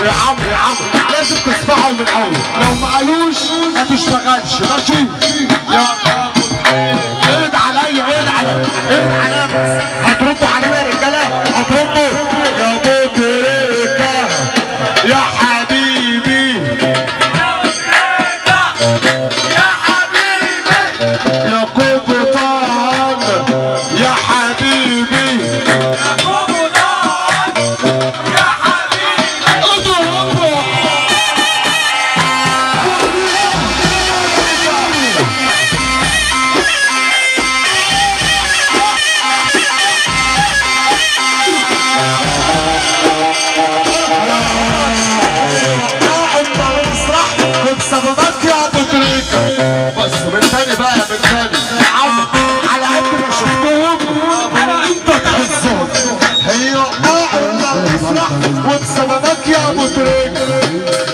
يا عم لازم تسمعوا من الاول، لو ما قالوش ما تشتغلش ماشي. يا عيد عليا بس هتردوا عليا يا رجاله، هتردوا يا بوتريكا يا حبيبي يا حبيبي يا قبطان يا حبيبي يا قبطان يا حبيبي اضربوا. بس من تاني بقى من تاني على قد ما شفتهم انت تحسهم هي قاعدة بتسرح وبسببك يا ابو تريكة.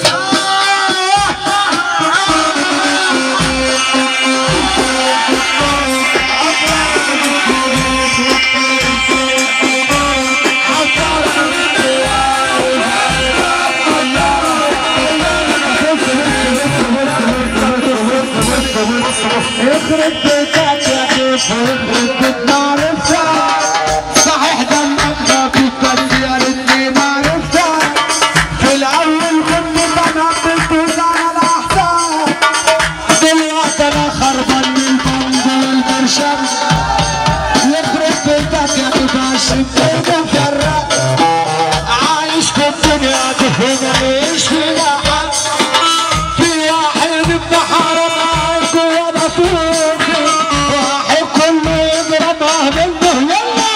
يخرب بيتك يا كيف يخرب بيت ما عرفتك، صحيح دمك خفيف بس يا ريتني ما عرفتك، في الاول كنت انا بتدوس على الاحسان، دلوقتي انا خربان من البند والبرشام. يخرب بيتك يا كيف عشان مفرق، عايش في الدنيا دي هنا مش فيها حد، في واحد ابن حرام واحد كله يضربها منه يلا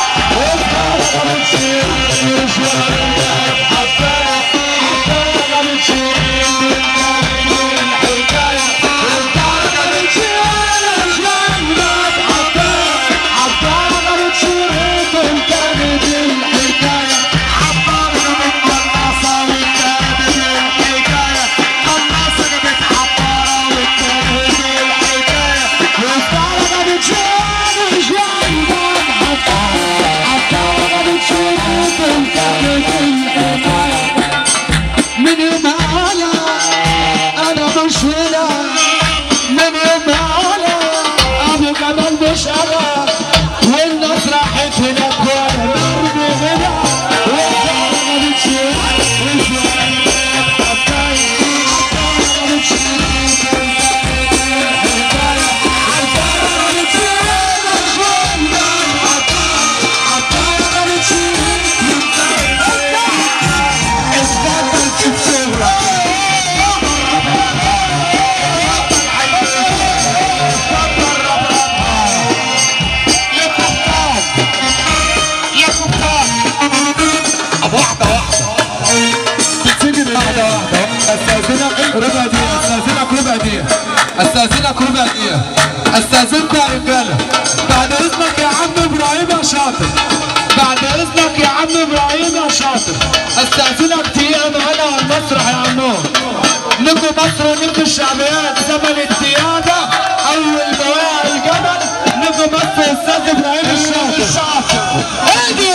استاذنك ربع دقيقة، استاذنك يا رجالة، بعد اذنك يا عم ابراهيم يا شاطر، بعد اذنك يا عم ابراهيم يا شاطر، استاذنك دقيقة معانا على المسرح يا عمو. نجم مصر ونجم الشعبيات زمن الديانة اول بواقع الجبل، نجم مصر استاذ ابراهيم الشاطر. ادي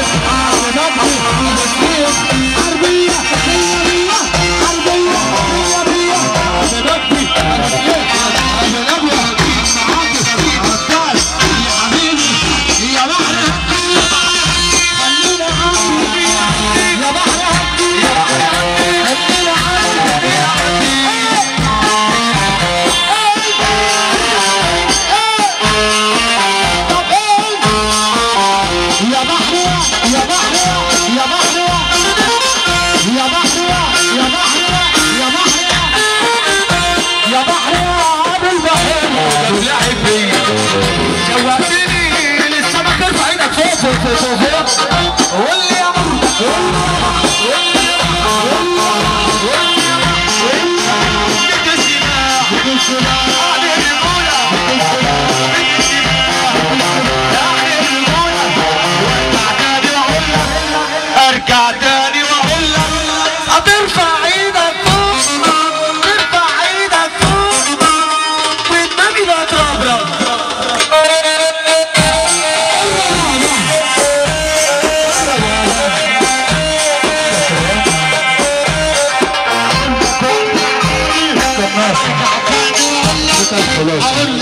ارجع تاني واقول لك هترفع ايدك فوق، ترفع ايدك فوق والنبي لا تربرب. خلاص